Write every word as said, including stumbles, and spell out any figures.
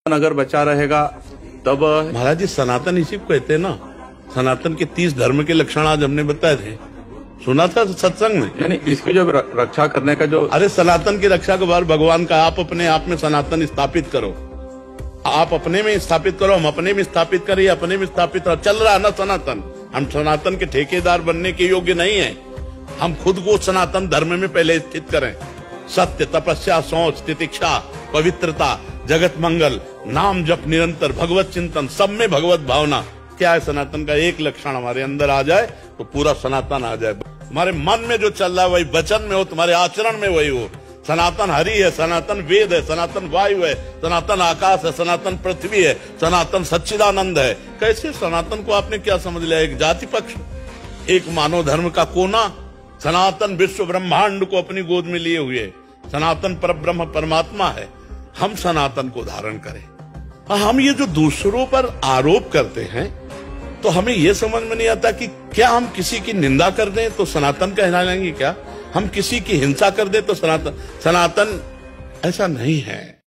अगर बचा रहेगा तब। महाराज जी सनातन इसी को कहते हैं ना, सनातन के तीस धर्म के लक्षण आज हमने बताए थे, सुना था सत्संग में। यानी इसकी जो रक्षा करने का जो, अरे सनातन की रक्षा के बाद भगवान का आप अपने आप में सनातन स्थापित करो, आप अपने में स्थापित करो, हम अपने में स्थापित करें, अपने में स्थापित करो। चल रहा है ना सनातन, हम सनातन के ठेकेदार बनने के योग्य नहीं है। हम खुद को सनातन धर्म में पहले स्थित करें। सत्य, तपस्या, सोच, तितिक्षा, पवित्रता, जगत मंगल, नाम जप निरंतर, भगवत चिंतन, सब में भगवत भावना। क्या है सनातन का एक लक्षण हमारे अंदर आ जाए तो पूरा सनातन आ जाए। हमारे मन में जो चल रहा है वही वचन में हो, तुम्हारे आचरण में वही हो। सनातन हरि है, सनातन वेद है, सनातन वायु है, सनातन आकाश है, सनातन पृथ्वी है, सनातन सच्चिदानंद है। कैसे सनातन को आपने क्या समझ लिया? एक जाति पक्ष, एक मानव धर्म का कोना। सनातन विश्व ब्रह्मांड को अपनी गोद में लिए हुए सनातन परब्रह्म परमात्मा है। हम सनातन को धारण करें। हम ये जो दूसरों पर आरोप करते हैं तो हमें ये समझ में नहीं आता कि क्या हम किसी की निंदा कर दें तो सनातन कहला लेंगे क्या? हम किसी की हिंसा कर दें तो सनातन? सनातन ऐसा नहीं है।